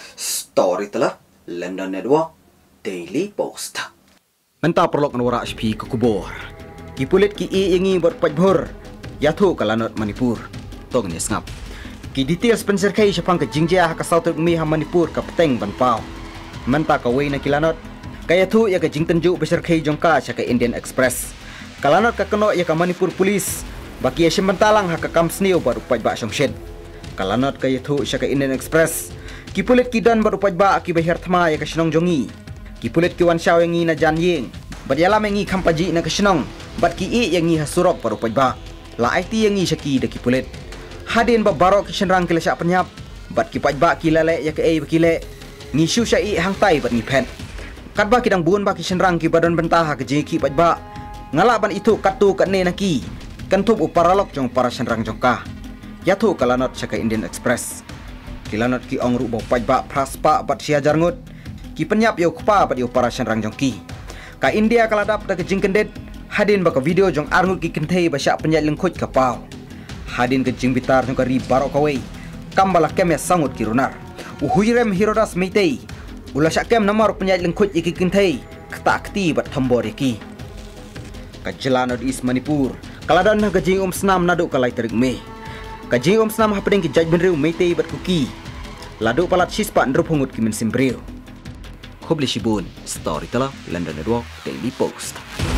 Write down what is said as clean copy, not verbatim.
Storyteller London Network Daily Post. Mentah perlok nwara HP ke kubur. Kipulit ki ingi berpajbur. Yathu kalanot Manipur. Tong ni ngap. Ki details penserkai syapang ke jingjah ka South Mi ha Manipur ka peteng ban pau. Mentah ka wei na kilanot. Kaya tu ya ke jing tenju beserkai jongka sya ka Indian Express. Kalanot ka keno ya ka Manipur Police. Baki ya syembentalang ha ka kamsniu bar upaj ba syongshed. Kalanot kaya tu sya ka Indian Express. Kipulit ki dan bar upaj ba ki behar thma ya ka Shnong jongi. Kipulit ki wan syau yang ngi na jan ying. Badialam yang ngi kampaji na ka Shnong. Bat ki i yang ngi ha surok bar upaj ba. La IT yang ngi syaki da kipulit. Hadin ba barok ki shenrang ki la syak penyap. Bat ki paj ba ki lale ya ka ei bakile. Ngi syu sya i hang tai bat ngi pen. Kat ba ki dang buun ba ki shenrang ki badan bentah ke jing ki paj ba. Ngala ban itu katu kat ne naki. Kentup uparalok jong para shenrang jongka. Yathu kalanot sya ka Indian Express. Kilanot ki ong ru bo paj ba praspa bat sia jarngut. Ki penyap yo kpa bat yo para shenrang jongki. Ka India kaladap da ke jing kendet. Hadin ba ka video jong arngut ki kentei ba syak penyat lengkut ka pau. Hadin ke jing bitar jong ka ri barok kawai. Kambala kem ya sangut ki runar. Uhuirem hirodas meitei. Ula syak kem namar penyat lengkut iki kentei. Kta kti bat thambor iki. Ka jelanot is Manipur. Kaladan ha gajing snam naduk kalai terik me. Gajing snam ha pedeng ki jaj benriu meitei bat kuki. Laduk palat sispa ndrup hungut ki men simbriu. Khobli Shibun, Storyteller London Network Daily Post.